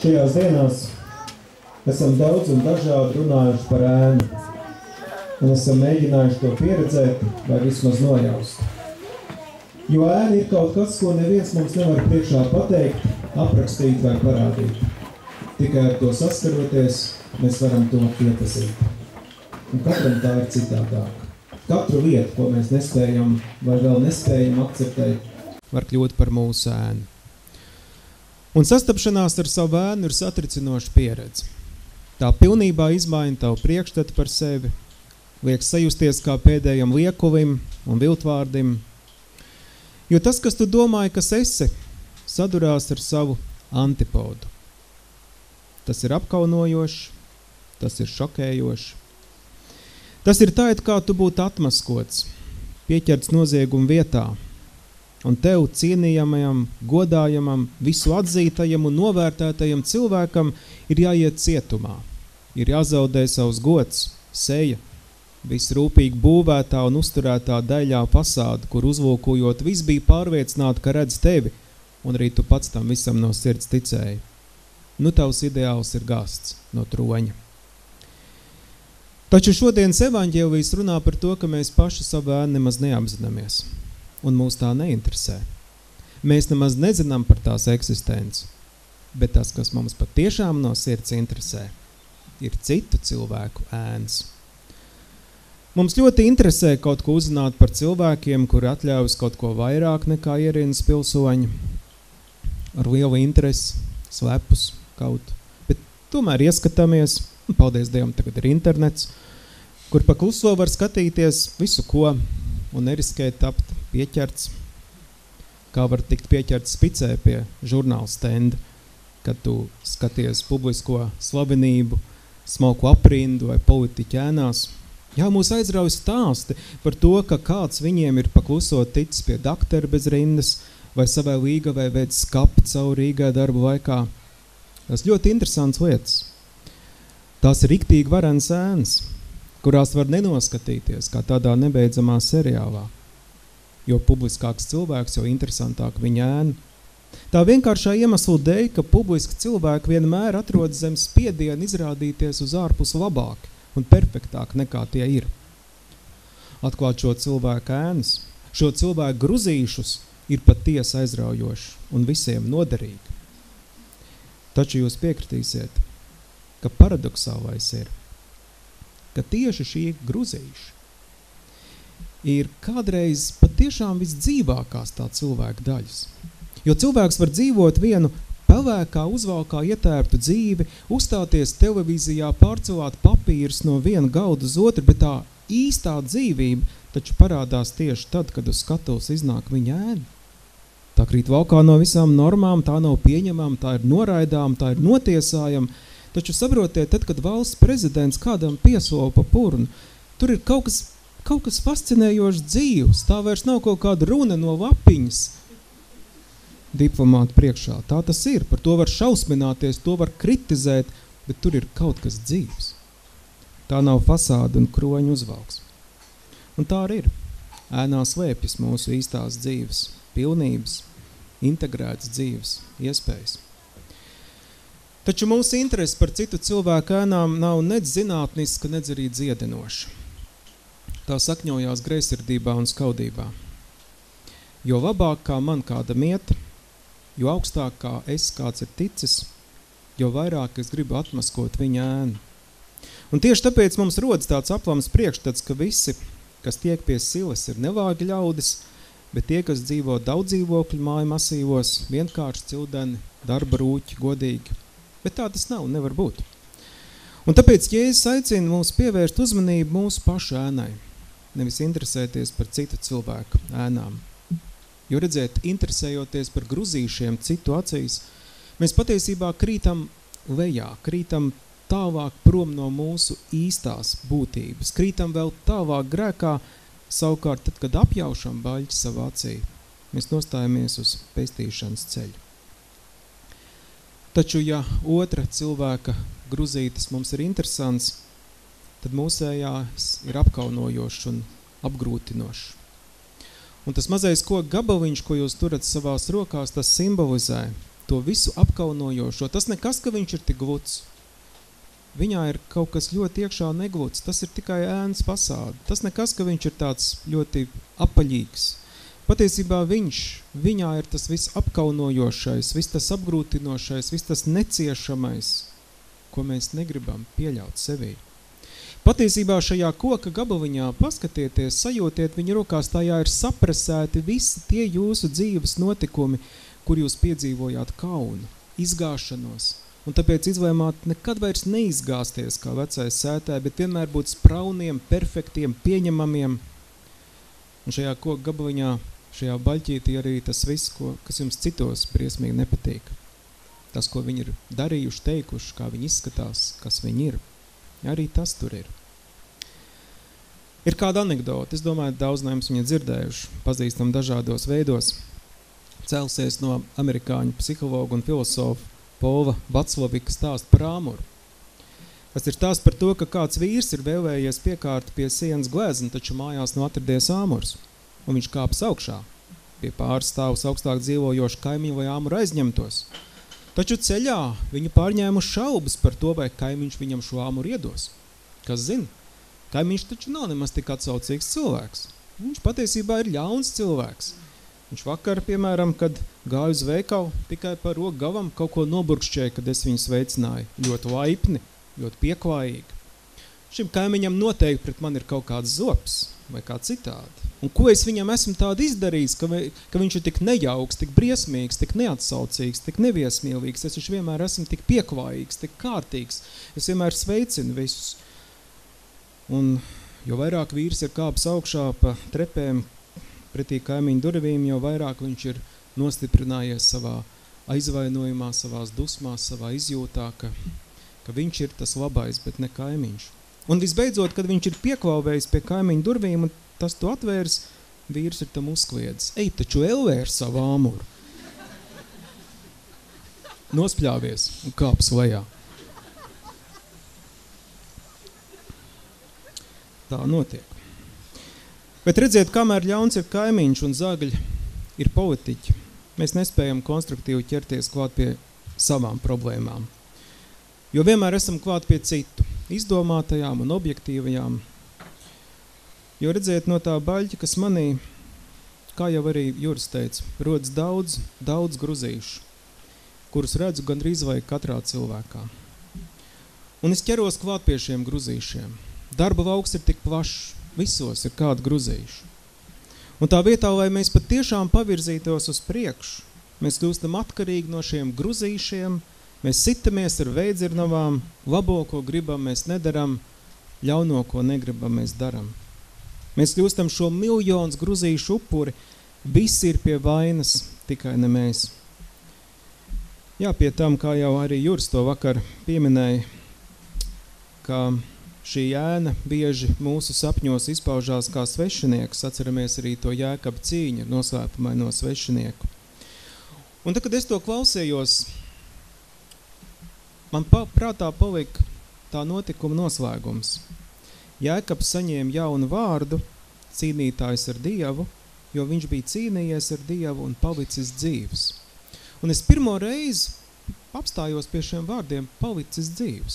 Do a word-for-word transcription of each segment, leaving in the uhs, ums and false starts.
Šajās dienās esam daudz un dažādi runājuši par ēnu, un esam mēģinājuši to pieredzēt vai vismaz nojaust. Jo ēna ir kaut kas, ko neviens mums nevar priekšā pateikt, aprakstīt vai parādīt. Tikai ar to saskaroties, mēs varam to piepazīt. Un katram tā ir citādāk. Katru lietu, ko mēs nespējam vai vēl nespējam akceptēt, var kļūt par mūsu ēnu. Un sastapšanās ar savu ēnu ir satricinoša pieredze. Tā pilnībā izmaina tavu priekšstatu par sevi, liek sajusties kā pēdējam liekuvim un viltvārdim, jo tas, kas tu domāji, kas esi, sadurās ar savu antipodu. Tas ir apkaunojoši, tas ir šokējoši. Tas ir tā, it kā tu būtu atmaskots, pieķerts nozieguma vietā, un tev cienījamajam, godājamam, visu atzītajam un novērtētajam cilvēkam ir jāiet cietumā, ir jāzaudē savs gods, seja, visrūpīgi būvētā un uzturētā daļā fasāda, kur uzlūkojot viss bija pārliecināti, ka redz tevi, un arī tu pats tam visam no sirds ticēji. Nu tavs ideāls ir gāsts no troņa. Taču šodienas evaņģēlijs runā par to, ka mēs paši savu ēnu nemaz neapzināmies. Un mūs tā neinteresē. Mēs nemaz nezinām par tās eksistenci, bet tas, kas mums patiešām no sirds interesē, ir citu cilvēku ēnas. Mums ļoti interesē kaut ko uzzināt par cilvēkiem, kuri atļaujas kaut ko vairāk nekā ierīnas pilsoņi, ar lielu interesi, slepus kaut, bet tomēr ieskatāmies, un paldies Dievam, tagad ir internets, kur pa kluso var skatīties visu ko, un neriskēt tapt pieķerts, kā var tikt pieķerts spicē pie žurnāla stenda, kad tu skaties publisko slavenību, smalku aprindu vai politiķu ēnās. Jā, mūs aizrauj stāsti par to, ka kāds viņiem ir pakluso ticis pie daktera bez rindas vai savai līgavai veids skapi caur Rīgai darbu laikā. Tas ļoti interesants lietas. Tās ir riktīgi varenas ēnas, kurās var nenoskatīties, kā tādā nebeidzamā seriālā. Jo publiskāks cilvēks, jo interesantāk viņa ēna. Tā vienkāršā iemesla dēļ, ka publiski cilvēki vienmēr atrodas zem spiediena izrādīties uz ārpus labāk un perfektāk nekā tie ir. Atklāt šo cilvēku ēnas, šo cilvēku gruzīšus ir patiesi aizraujoši un visiem noderīgi. Taču jūs piekritīsiet, ka paradoxālais ir, ka tieši šī gruzīša ir kādreiz patiešām visdzīvākās tā cilvēka daļas. Jo cilvēks var dzīvot vienu pelēkā, uzvalkā ietērptu dzīvi, uzstāties televīzijā, pārcelāt papīrus no viena galda uz otru, bet tā īstā dzīvība taču parādās tieši tad, kad uz skatuves iznāk viņa ēna. Tā krīt valkā no visām normām, tā nav pieņemama, tā ir noraidām, tā ir notiesājama, taču saprotiet, tad, kad valsts prezidents kādam piesola pa purnu, tur ir kaut kas, kaut kas fascinējošs dzīvs, tā vairs nav kaut kāda runa no lapiņas diplomātu priekšā. Tā tas ir, par to var šausmināties, to var kritizēt, bet tur ir kaut kas dzīvs. Tā nav fasāda un kroņu uzvalks. Un tā arī ir. Ēnā slēpjas mūsu īstās dzīves, pilnības, integrētas dzīves, iespējas. Taču mūsu interese par citu cilvēku ēnām nav nec zinātniska, nec arī dziedinoša. Tā sakņojās greizsirdībā un skaudībā. Jo labāk kā man kāda mieta, jo augstāk kā es kāds ir ticis, jo vairāk es gribu atmaskot viņa ēnu. Un tieši tāpēc mums rodas tāds aplams priekšstats, ka visi, kas tiek pie silas, ir nevāgi ļaudis, bet tie, kas dzīvo daudz dzīvokļu māju masīvos, vienkārši cildeni, darba rūķi, godīgi. Bet tā tas nav, nevar būt. Un tāpēc Jēzus aicina mūs pievērst uzmanību mūsu pašu ēnai, nevis interesēties par citu cilvēku ēnām. Jo redzēt, interesējoties par gruzīšiem citu acīs, mēs patiesībā krītam lejā, krītam tālāk prom no mūsu īstās būtības, krītam vēl tālāk grēkā, savukārt tad, kad apjaušam baļķi savā acī, mēs nostājamies uz pestīšanas ceļu. Taču, ja otra cilvēka gruzītis mums ir interesants, tad mūsējās ir apkaunojošs un apgrūtinošs. Un tas mazais koka gabaliņš, ko jūs turat savās rokās, tas simbolizē to visu apkaunojošo. Tas nekas, ka viņš ir tik gluds. Viņā ir kaut kas ļoti iekšā negluds. Tas ir tikai ēnas fasāde. Tas nekas, ka viņš ir tāds ļoti apaļīgs. Patiesībā viņš, viņā ir tas viss apkaunojošais, viss tas apgrūtinošais, viss tas neciešamais, ko mēs negribam pieļaut sevī. Patiesībā šajā koka gabaliņā paskatieties, sajūtiet viņa rokās, tajā ir saprasēti visi tie jūsu dzīves notikumi, kur jūs piedzīvojāt kaunu, izgāšanos. Un tāpēc izlēmāt nekad vairs neizgāsties kā vecais sētāji, bet vienmēr būt sprauniem, perfektiem, pieņemamiem. Un šajā koka gabaliņā, šajā baļķītī arī tas viss, ko, kas jums citos briesmīgi nepatīk. Tas, ko viņi ir darījuši, teikuši, kā viņi izskatās, kas viņi ir. Arī tas tur ir. Ir kāda anekdota, es domāju, daudz no jums viņa dzirdējuši, pazīstam dažādos veidos. Celsies no amerikāņu psihologu un filosofu Pova Vaclavika stāst par āmuru. Tas ir stāsts par to, ka kāds vīrs ir vēlējies piekārt pie sienas glezna, taču mājās nav atradies āmurs, un viņš kāpas augšā. Pie pāris stāvus augstāk dzīvojoši kaimiņu vai āmuru aizņemtos. Taču ceļā viņu pārņēmu šaubas par to, vai kaimiņš viņam šo āmuru iedos. Kas zina? Kaimiņš taču nav nemaz tik atsaucīgs cilvēks. Viņš patiesībā ir ļauns cilvēks. Viņš vakar, piemēram, kad gāju uz veikalu, tikai par roku gavam kaut ko noburkšķēja, kad es viņu sveicināju. Ļoti laipni, ļoti pieklājīgi. Šim kaimiņam noteikti pret man ir kaut kāds zops vai kā citādi. Un ko es viņam esmu tādu izdarījis, ka, vi, ka viņš ir tik nejauks, tik briesmīgs, tik neatsaucīgs, tik neviesmīlīgs. Es viņš vienmēr esmu tik pieklājīgs, tik kārtīgs. Es vienmēr sveicinu visus. Un jo vairāk vīrs ir kāps augšā pa trepēm pretī kaimiņu durvīm, jo vairāk viņš ir nostiprinājies savā aizvainojumā, savās dusmās, savā izjūtā, ka, ka viņš ir tas labais, bet ne kaimiņš. Un visbeidzot, kad viņš ir pieklauvējis pie kaimiņu durvīm, un tas to atvērs, vīrs ir tam uzkliedzis. Ej, taču elvēr savu āmuru. Nospļāvies un kāps lejā. Tā notiek. Bet redziet, kamēr ļauns ir kaimiņš un zagļi ir politiķi, mēs nespējam konstruktīvi ķerties klāt pie savām problēmām. Jo vienmēr esam klāt pie citu, izdomātajām un objektīvajām. Jo redziet, no tā baļķa, kas manī, kā jau arī Juris teica, rodas daudz, daudz gruzīšu, kurus redzu gandrīz vai katrā cilvēkā. Un es ķeros klāt pie šiem gruzīšiem. Darba lauks ir tik plašs. Visos ir kādi gruzīši. Un tā vietā, lai mēs pat tiešām pavirzītos uz priekšu, mēs kļūstam atkarīgi no šiem gruzīšiem, mēs sitamies ar veidzirnavām, labo, ko gribam, mēs nedaram, ļauno, ko negribam, mēs daram. Mēs kļūstam šo miljonus gruzīšu upuri, visi ir pie vainas, tikai ne mēs. Jā, pie tam, kā jau arī Juris to vakar pieminēja, ka šī ēna bieži mūsu sapņos izpaužās kā svešinieks, atceramies arī to Jēkaba cīņu, noslēpumaino svešinieku. Un tad, kad es to klausējos, man pa, prātā palika tā notikuma noslēgums. Jēkabs saņēma jaunu vārdu, cīnītājs ar Dievu, jo viņš bija cīnījies ar Dievu un palicis dzīvs. Un es pirmo reizi apstājos pie šiem vārdiem palicis dzīvs.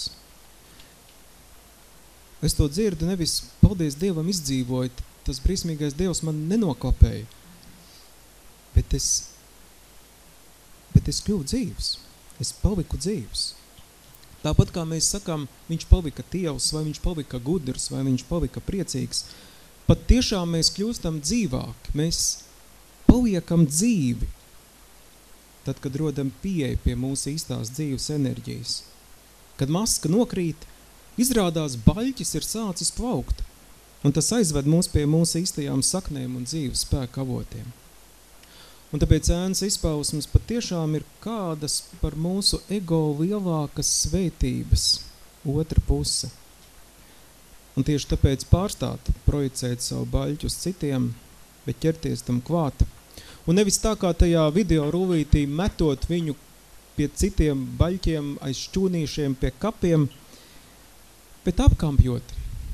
Es to dzirdu, nevis paldies Dievam izdzīvoju, tas brīsmīgais Dievs man nenoklapēja, bet es, bet es kļuvu dzīvs, es paliku dzīvs. Tāpat kā mēs sakām, viņš palika tievs, vai viņš palika gudrs, vai viņš palika priecīgs, pat tiešām mēs kļūstam dzīvāki, mēs paliekam dzīvi, tad, kad rodam pieeja pie mūsu īstās dzīves enerģijas. Kad maska nokrīt, izrādās baļķis ir sācis plaukt, un tas aizved mūs pie mūsu īstajām saknēm un dzīves spēka avotiem. Un tāpēc ēnas izpausmes patiešām ir kādas par mūsu ego lielākas svētības otra puse. Un tieši tāpēc pārstāt projicēt savu baļķu uz citiem, bet ķerties tam klāt. Un nevis tā kā tajā video rullītī metot viņu pie citiem baļķiem aiz šķūnīšiem pie kapiem, bet apkampjot,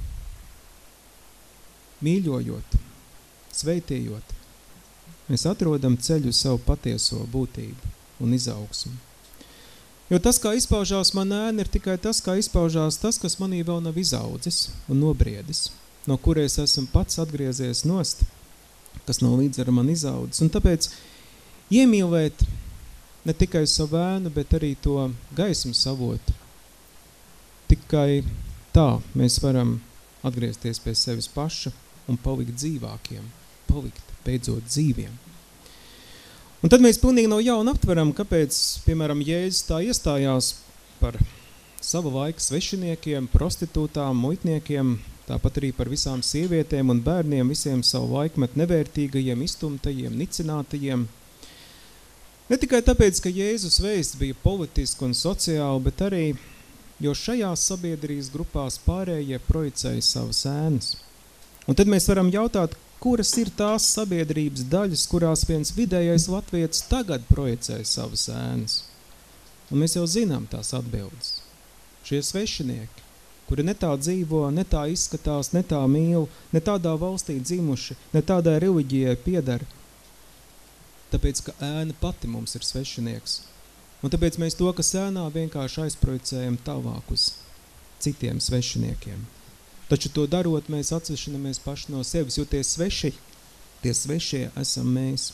mīļojot, sveitījot, mēs atrodam ceļu savu patieso būtību un izaugsmi. Jo tas, kā izpaužās mana ēna, ir tikai tas, kā izpaužās tas, kas manī vēl nav izaudzis un nobriedis, no kuries esmu pats atgriezies nost, kas nav līdz ar man izaudzis. Un tāpēc iemīlēt ne tikai savu ēnu, bet arī to gaismu savotu. Tikai tā mēs varam atgriezties pie sevis paša un palikt dzīvākiem, palikt beidzot dzīviem. Un tad mēs pilnīgi no jauna aptveram, kāpēc, piemēram, Jēzus tā iestājās par savu laiku svešiniekiem, prostitūtām, muitniekiem, tāpat arī par visām sievietēm un bērniem, visiem savu laikmetu nevērtīgajiem, iztumtajiem, nicinātajiem. Ne tikai tāpēc, ka Jēzus vēsts bija politiski un sociāli, bet arī, jo šajās sabiedrības grupās pārējie projicēja savas ēnas. Un tad mēs varam jautāt, kuras ir tās sabiedrības daļas, kurās viens vidējais latvietis tagad projicēja savas ēnas. Un mēs jau zinām tās atbildes. Šie svešinieki, kuri ne tā dzīvo, ne tā izskatās, ne tā mīl, ne tādā valstī dzimuši, ne tādai reliģijai piedara, tāpēc, ka ēna pati mums ir svešinieks. Un tāpēc mēs to, kas ēnā, vienkārši aizprojicējam tālāk uz citiem svešiniekiem. Taču to darot, mēs atsvešinamies paši no sevis, jo tie sveši, tie svešie esam mēs.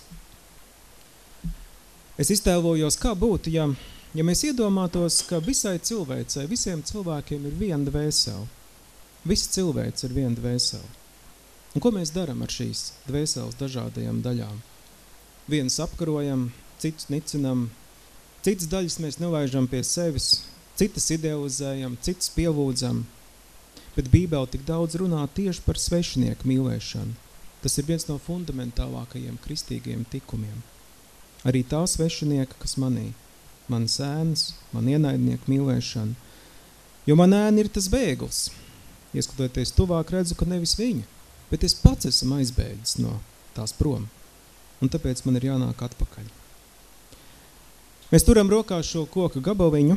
Es iztēlojos, kā būtu, ja, ja mēs iedomātos, ka visai cilvēcei, visiem cilvēkiem ir viena dvēsele. Viss cilvēks ir viena dvēsele. Un ko mēs daram ar šīs dvēseles dažādajām daļām? Vienas apkarojam, citus nicinam, citas daļas mēs nelaižam pie sevis, citas idealizējam, citas pielūdzam. Bet Bībele tik daudz runā tieši par svešinieku mīlēšanu. Tas ir viens no fundamentālākajiem kristīgajiem tikumiem. Arī tā svešinieka, kas manī, manas ēnas, man ienaidnieku mīlēšana. Jo man ēna ir tas bēglis. Ieskatoties tuvāk, redzu, ka nevis viņa, bet es pats esmu aizbēdzis no tās prom. Un tāpēc man ir jānāk atpakaļ. Mēs turam rokā šo koka gabaliņu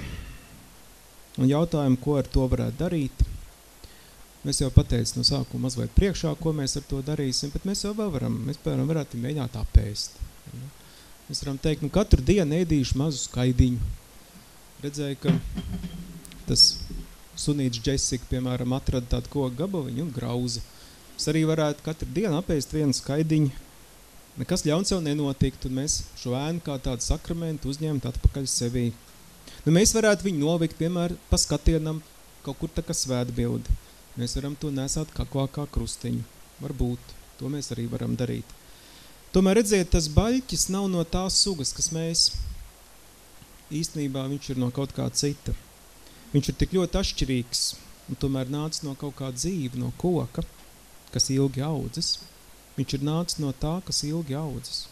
un jautājam, ko ar to varētu darīt. Mēs jau pateicu no sākuma mazliet priekšā, ko mēs ar to darīsim, bet mēs jau vēl varam, mēs piemēram varētu mēģināt apēst. Mēs varam teikt, nu katru dienu ēdīšu mazu skaidiņu. Redzēju, ka tas sunīts Jessica, piemēram, atrada tādu koku gabaliņu un grauza. Es arī varētu katru dienu apēst vienu skaidiņu. Nekas ļauns jau nenotikt, un mēs šo ēnu kā tādu sakramentu uzņemt atpakaļ sevī. Nu, mēs varētu viņu novikt, piemēram, pa skatienam kaut kur tā kā svētbildi. Mēs varam to nesāt kaklā kā krustiņu. Varbūt. To mēs arī varam darīt. Tomēr redziet, tas baļķis nav no tās sugas, kas mēs. Īstenībā viņš ir no kaut kā cita. Viņš ir tik ļoti atšķirīgs un tomēr nācis no kaut kā dzīve, no koka, kas ilgi audzis. Viņš ir nācis no tā, kas ilgi audzis.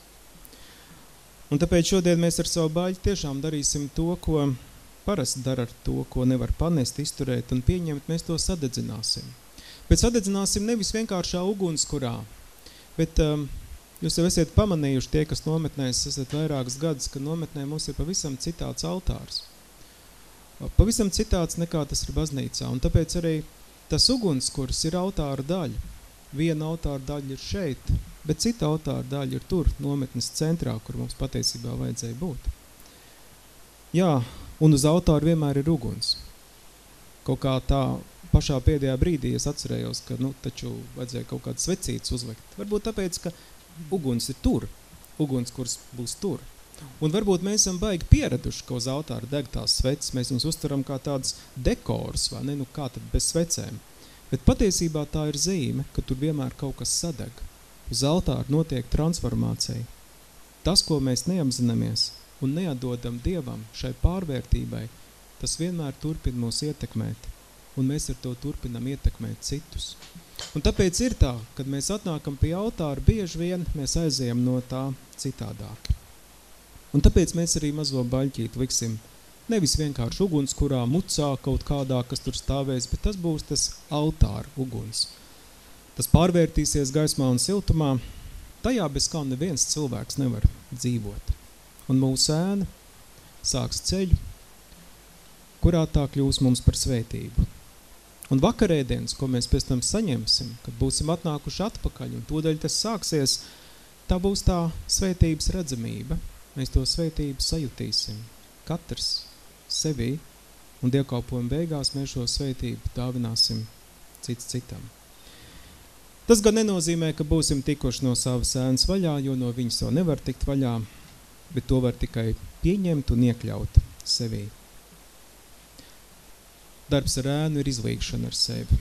Un tāpēc šodien mēs ar savu baļķi tiešām darīsim to, ko parasti dara ar to, ko nevar panest, izturēt un pieņemt, mēs to sadedzināsim. Bet sadedzināsim nevis vienkāršā ugunskurā, bet um, jūs jau esiet pamanījuši tie, kas nometnēs, esat vairākas gadus, ka nometnē mums ir pavisam citāds altārs. Pavisam citāds nekā tas ir baznīcā, un tāpēc arī tas ugunskurs ir altāra daļa. Viena altāra daļa ir šeit, bet cita altāra daļa ir tur, nometnes centrā, kur mums patiesībā vajadzēja būt. Jā, un uz altāra vienmēr ir uguns. Kaut kā tā pašā pēdējā brīdī es atcerējos, ka nu, taču vajadzēja kaut kādas svecītes uzlikt. Varbūt tāpēc, ka uguns ir tur, ugunskurs būs tur. Un varbūt mēs esam baigi pieraduši, ka uz altāra deg tās sveces, mēs mums uztaram kā tāds dekors, vai ne, nu kā tad bez svecēm. Bet patiesībā tā ir zīme, ka tur vienmēr kaut kas sadeg. Uz altāra notiek transformācija. Tas, ko mēs neapzināmies un neatdodam Dievam šai pārvērtībai, tas vienmēr turpina mūs ietekmēt, un mēs ar to turpinam ietekmēt citus. Un tāpēc ir tā, kad mēs atnākam pie altāra, bieži vien mēs aizējam no tā citādāk. Un tāpēc mēs arī mazo baļķīti liksim nevis vienkārši uguns, kurā mucā kaut kādā, kas tur stāvēs, bet tas būs tas altāra uguns. Tas pārvērtīsies gaismā un siltumā, tajā bez kā neviens cilvēks nevar dzīvot. Un mūsu ēna sāks ceļu, kurā tā kļūs mums par svētību. Un vakarēdienas, ko mēs pēc tam saņemsim, kad būsim atnākuši atpakaļ, un tūdaļ tas sāksies, tā būs tā svētības redzamība. mēs to svētību sajutīsim. Katrs sevī, un dievkalpojuma beigās mēs šo svētību dāvināsim cits citam. Tas gan nenozīmē, ka būsim tikuši no savas ēnas vaļā, jo no viņas jau nevar tikt vaļā, bet to var tikai pieņemt un iekļaut sevī. Darbs ar ēnu ir izlīgšana ar sevi.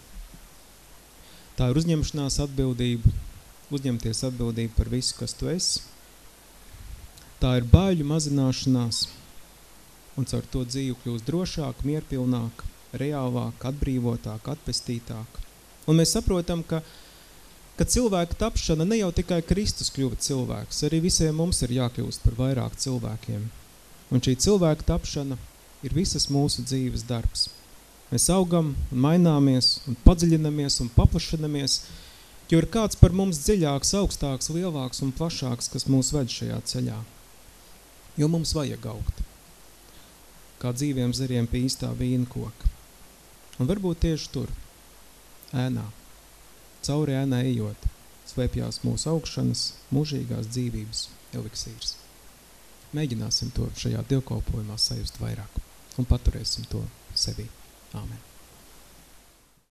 Tā ir uzņemšanās atbildība, uzņemties atbildību par visu, kas tu esi. Tā ir baiļu mazināšanās, un caur to dzīvi kļūst drošāk, mierpilnāk, reālāk, atbrīvotāk, atpestītāk. Un mēs saprotam, ka, ka cilvēka tapšana ne jau tikai Kristus kļuva cilvēks, arī visiem mums ir jākļūst par vairāk cilvēkiem. Un šī cilvēka tapšana ir visas mūsu dzīves darbs. Mēs augam un maināmies un padziļinamies un paplašinamies, jo ir kāds par mums dziļāks, augstāks, lielāks un plašāks, kas mūs ved šajā ceļā. Jo mums vajag augt, kā dzīviem zariem pie īstā vīna koka. Un varbūt tieši tur, ēnā, cauri ēnā ejot, slēpjās mūsu augšanas, mūžīgās dzīvības eliksīrs. Mēģināsim to šajā dievkalpojumā sajust vairāk un paturēsim to sevī. Āmen.